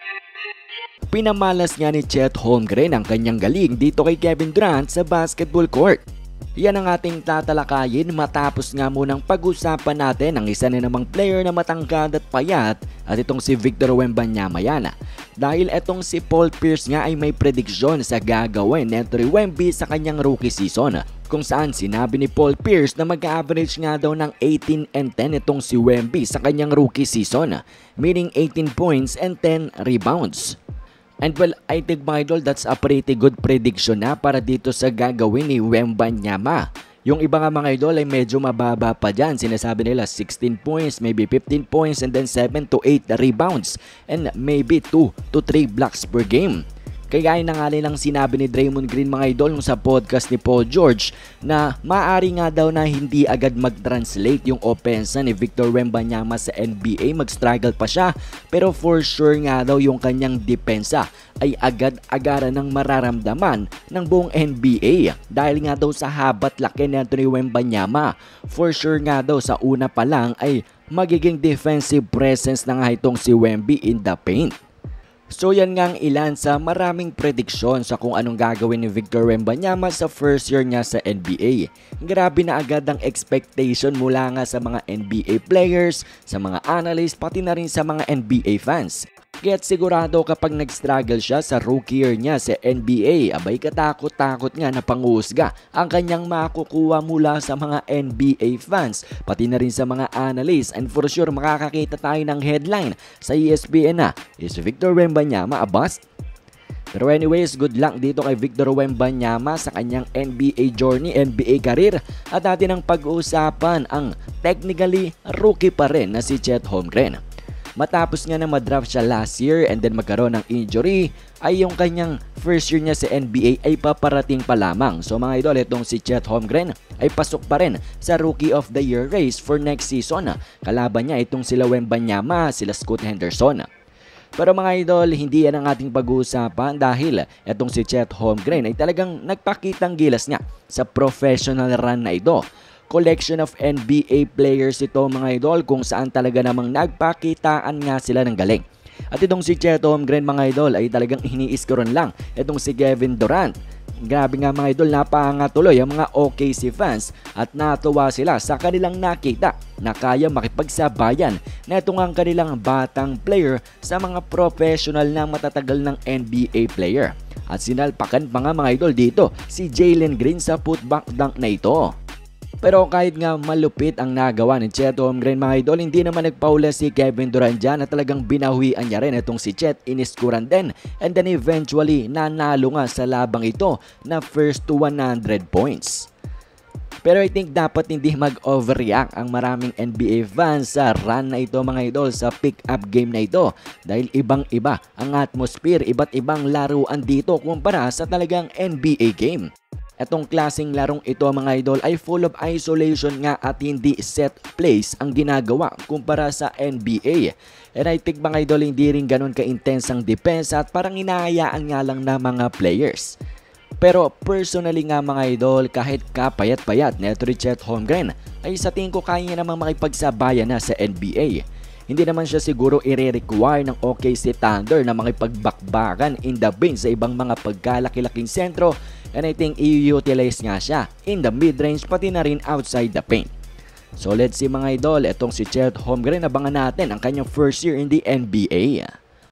Pinamalas nga ni Chet Holmgren ang kanyang galing dito kay Kevin Durant sa basketball court. Yan ang ating tatalakayin matapos nga munang pag-usapan natin ang isa na namang player na matangkad at payat at itong si Victor Wembanyama yan. Dahil itong si Paul Pierce nga ay may prediksyon sa gagawin ni Anthony Wemby sa kanyang rookie season, kung saan sinabi ni Paul Pierce na mag-average nga daw ng 18 and 10 itong si Wemby sa kanyang rookie season, meaning 18 points and 10 rebounds. And well, I think mga idol, that's a pretty good prediction na para dito sa gagawin ni Wembanyama. Yung iba nga mga idol ay medyo mababa pa dyan. Sinasabi nila 16 points, maybe 15 points, and then 7 to 8 rebounds, and maybe 2 to 3 blocks per game. Kaya na nga nilang sinabi ni Draymond Green mga idol sa podcast ni Paul George na maaari nga daw na hindi agad mag-translate yung opensa ni Victor Wembanyama sa NBA, mag-struggle pa siya, pero for sure nga daw yung kanyang depensa ay agad-agaran ng mararamdaman ng buong NBA dahil nga daw sa habat laki ni Anthony Wembanyama. For sure nga daw sa una pa lang ay magiging defensive presence na nga itong si Wemby in the paint. So yan nga ang ilan sa maraming prediksyon sa kung anong gagawin ni Victor Wembanyama sa first year niya sa NBA. Grabe na agad ang expectation mula nga sa mga NBA players, sa mga analysts, pati na rin sa mga NBA fans. Kaya't sigurado kapag nag-struggle siya sa rookie year niya sa NBA, abay katakot-takot nga na panghusga ang kanyang makukuha mula sa mga NBA fans, pati na rin sa mga analysts, and for sure makakakita tayo ng headline sa ESPN na, is Victor Wembanyama a bust? Pero anyways, good luck dito kay Victor Wembanyama sa kanyang NBA journey, NBA career, at atin ang pag-uusapan ang technically rookie pa rin na si Chet Holmgren. Matapos nga na madraft siya last year and then magkaroon ng injury, ay yung kanyang first year niya sa NBA ay paparating pa lamang. So mga idol, itong si Chet Holmgren ay pasok pa rin sa Rookie of the Year race for next season. Kalaban niya itong sila Wembanyama, sila Scoot Henderson. Pero mga idol, hindi yan ang ating pag-uusapan dahil itong si Chet Holmgren ay talagang nagpakitang gilas niya sa professional run na ito. Collection of NBA players ito mga idol, kung saan talaga namang nagpakitaan nga sila ng galing. At itong si Chet Holmgren mga idol ay talagang iniiskoron lang itong si Kevin Durant. Grabe nga mga idol, napangatuloy ang mga OKC fans at natuwa sila sa kanilang nakita na kaya makipagsabayan na itong ang kanilang batang player sa mga professional na matatagal ng NBA player. At sinalpakan pa nga mga idol dito si Jalen Green sa putback dunk na ito. Pero kahit nga malupit ang nagawa ni Chet Holmgren mga idol, hindi naman nagpaula si Kevin Durant dyan na talagang binawian niya rin itong si Chet, iniskuran din, and then eventually nanalo nga sa labang ito na first to 100 points. Pero I think dapat hindi mag-overreact ang maraming NBA fans sa run na ito mga idol, sa pick-up game na ito, dahil ibang-iba ang atmosphere, iba't ibang laruan dito kumpara sa talagang NBA game. Etong klaseng larong ito mga idol ay full of isolation nga at hindi set plays ang ginagawa kumpara sa NBA. And I think mga idol, hindi rin ganun ka-intense ang depensa at parang hinahayaan nga lang na mga players. Pero personally nga mga idol, kahit kapayat-payat na ito Chet Holmgren ay sa tingin ko kaya namang makipagsabayan na sa NBA. Hindi naman siya siguro i-require ng OKC Thunder na makipagbakbakan in the paint sa ibang mga pagkalaki-laking sentro, and I think i-utilize nga siya in the mid-range pati na rin outside the paint. So let's see mga idol, etong si Chet Holmgren, abangan natin ang kanyang first year in the NBA.